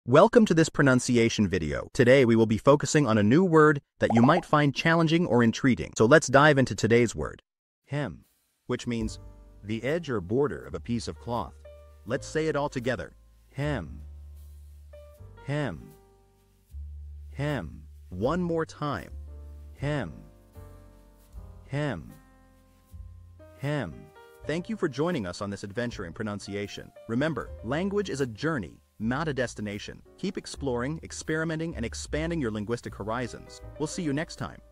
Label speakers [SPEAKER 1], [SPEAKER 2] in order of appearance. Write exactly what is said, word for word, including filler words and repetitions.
[SPEAKER 1] Welcome to this pronunciation video. Today we will be focusing on a new word that you might find challenging or intriguing. So let's dive into today's word. Hem, which means the edge or border of a piece of cloth. Let's say it all together. Hem. Hem. Hem. One more time. Hem. Hem. Hem. Thank you for joining us on this adventure in pronunciation. Remember, language is a journey, not a destination. Keep exploring, experimenting, and expanding your linguistic horizons. We'll see you next time.